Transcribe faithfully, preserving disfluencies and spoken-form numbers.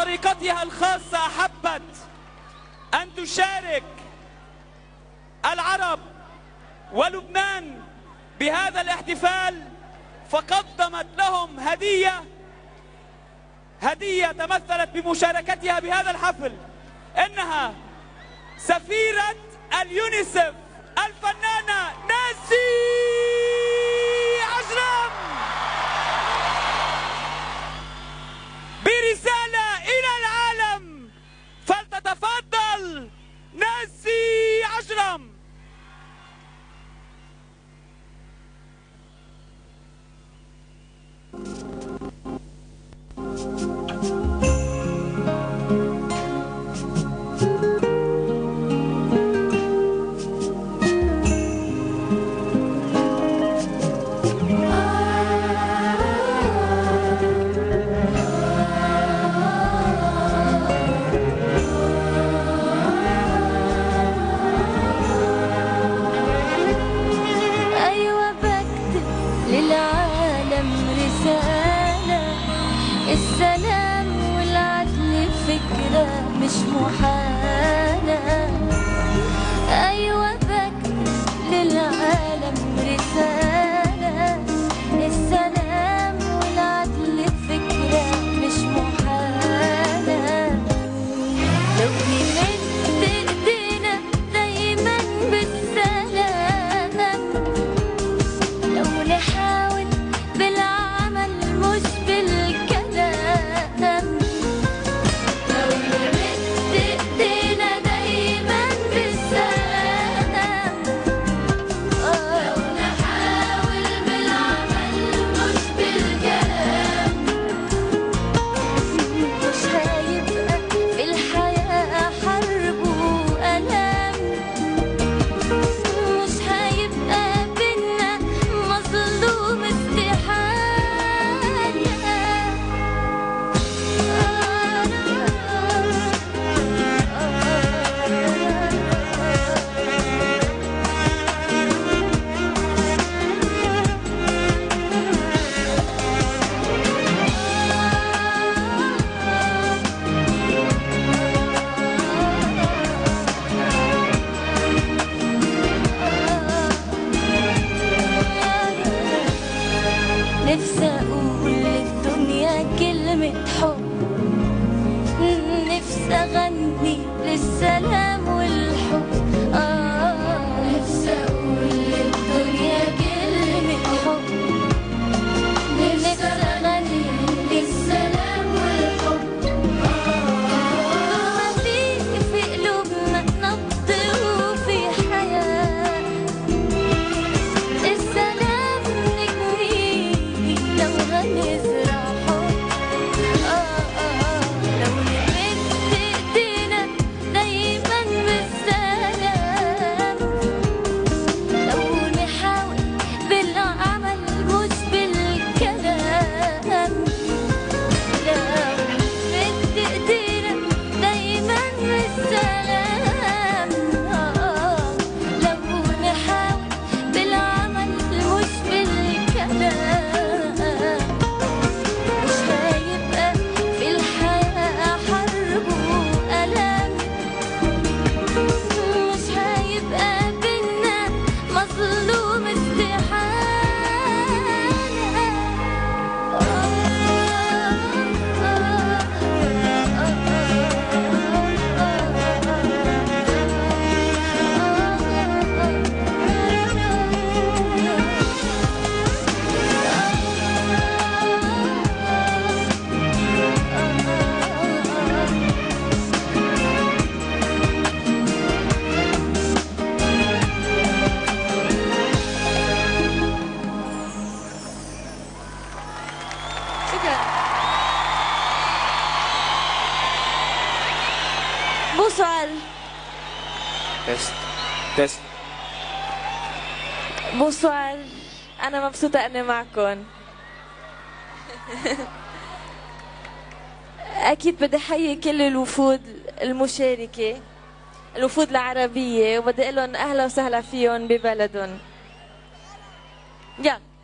بطريقتها الخاصة أحبت أن تشارك العرب ولبنان بهذا الاحتفال، فقدمت لهم هدية هدية تمثلت بمشاركتها بهذا الحفل. إنها سفيرة اليونيسف الفنانة نانسي عجرم برسالة إلى العالم، فلتتفضل نانسي عجرم. السلام والعدل فكرة مش محالة. أيوة بكتب للعالم رسالة، السلام والعدل فكرة مش محالة. لو نمد ايدينا دايما بالسلام، لو نحاول بالعمل مش بالكلام، نفسي أقول للدنيا كلمة حب، نفسي أغني للسلام والحب. آه نفسي أقول للدنيا كلمة حب، نفسي أغني للسلام والحب. آه ما في في قلوبنا نبض وفي حياة، السلام نجنيه لو هنزرع حب. آه آه لو نمد ايدينا دايما بالسلام، لو نحاول بالعمل مش بالكلام، لو نمد ايدينا دايما بالسلام، آه لو نحاول بالعمل مش بالكلام، مش هيبقى في الحياة حرب وألام، مش هيبقى بينا مظلوم استحالة. Bonsoir. تست تست بونسوار، أنا مبسوطة أني معكم. أكيد بدي أحيي كل الوفود المشاركة، الوفود العربية، وبدي أقول لهم أهلا وسهلا فيهم ببلدهم. يلا